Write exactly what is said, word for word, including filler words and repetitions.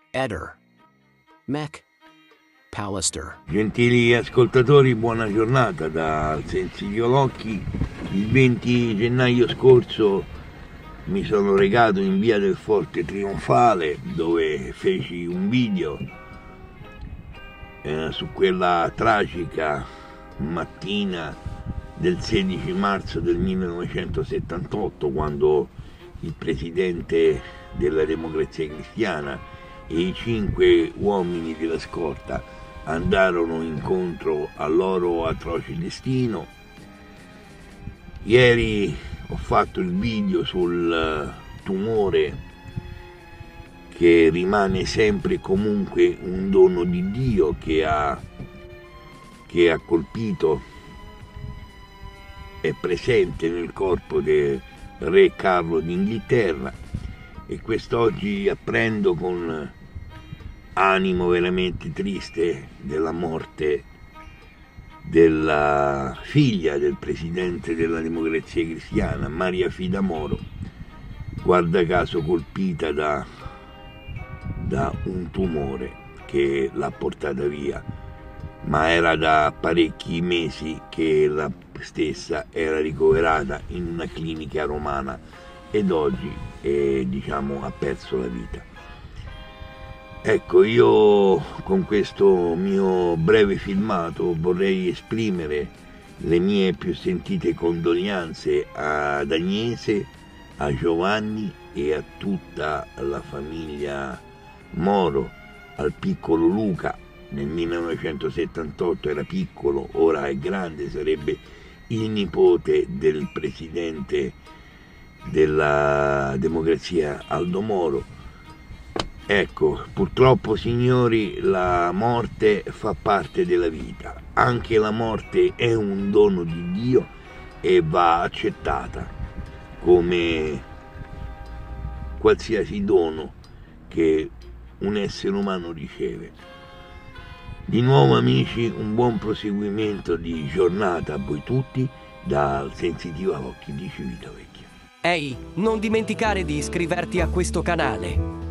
Eder, Mech, Pallister. Gentili ascoltatori, buona giornata da Sensibile Occhi. Il venti gennaio scorso mi sono recato in via del Forte Trionfale, dove feci un video eh, su quella tragica mattina del sedici marzo del millenovecentosettantotto, quando il presidente della Democrazia Cristiana e i cinque uomini della scorta andarono incontro al loro atroce destino. Ieri ho fatto il video sul tumore che rimane sempre e comunque un dono di Dio che ha, che ha colpito, è presente nel corpo del re Carlo d'Inghilterra, e quest'oggi apprendo con animo veramente triste della morte della figlia del presidente della Democrazia Cristiana, Maria Fida Moro, guarda caso colpita da, da un tumore che l'ha portata via, ma era da parecchi mesi che la stessa era ricoverata in una clinica romana ed oggi eh, diciamo, ha perso la vita. Ecco, io con questo mio breve filmato vorrei esprimere le mie più sentite condoglianze ad Agnese, a Giovanni e a tutta la famiglia Moro, al piccolo Luca. Nel millenovecentosettantotto era piccolo, ora è grande, sarebbe il nipote del presidente della Democrazia Aldo Moro. Ecco, purtroppo signori, la morte fa parte della vita, anche la morte è un dono di Dio e va accettata come qualsiasi dono che un essere umano riceve. Di nuovo amici, un buon proseguimento di giornata a voi tutti dal Sensitivo Occhi di Civitavecchia. Ehi, non dimenticare di iscriverti a questo canale.